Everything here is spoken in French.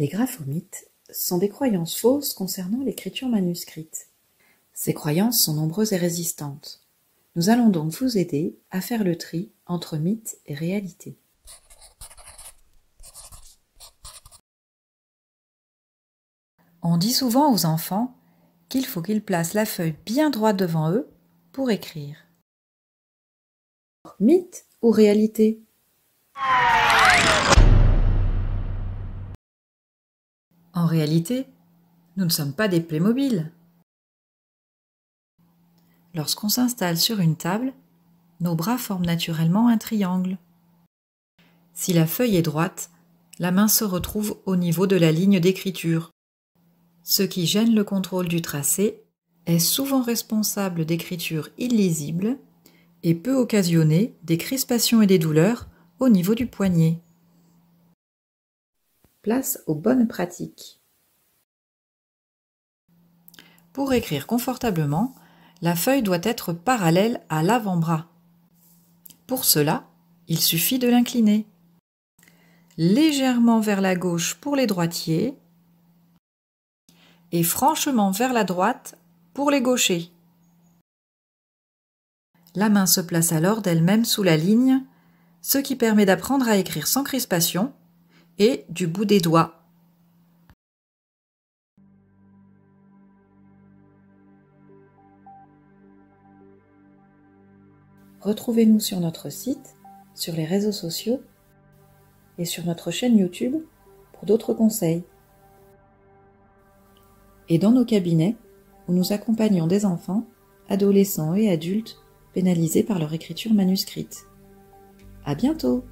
Les graphomythes sont des croyances fausses concernant l'écriture manuscrite. Ces croyances sont nombreuses et résistantes. Nous allons donc vous aider à faire le tri entre mythe et réalité. On dit souvent aux enfants qu'il faut qu'ils placent la feuille bien droite devant eux pour écrire. Mythe ou réalité? En réalité, nous ne sommes pas des Playmobil. Lorsqu'on s'installe sur une table, nos bras forment naturellement un triangle. Si la feuille est droite, la main se retrouve au niveau de la ligne d'écriture. Ce qui gêne le contrôle du tracé est souvent responsable d'écritures illisibles et peut occasionner des crispations et des douleurs au niveau du poignet. Place aux bonnes pratiques. Pour écrire confortablement, la feuille doit être parallèle à l'avant-bras. Pour cela, il suffit de l'incliner. Légèrement vers la gauche pour les droitiers et franchement vers la droite pour les gauchers. La main se place alors d'elle-même sous la ligne, ce qui permet d'apprendre à écrire sans crispation et du bout des doigts. Retrouvez-nous sur notre site, sur les réseaux sociaux et sur notre chaîne YouTube pour d'autres conseils. Et dans nos cabinets, où nous accompagnons des enfants, adolescents et adultes pénalisés par leur écriture manuscrite. À bientôt!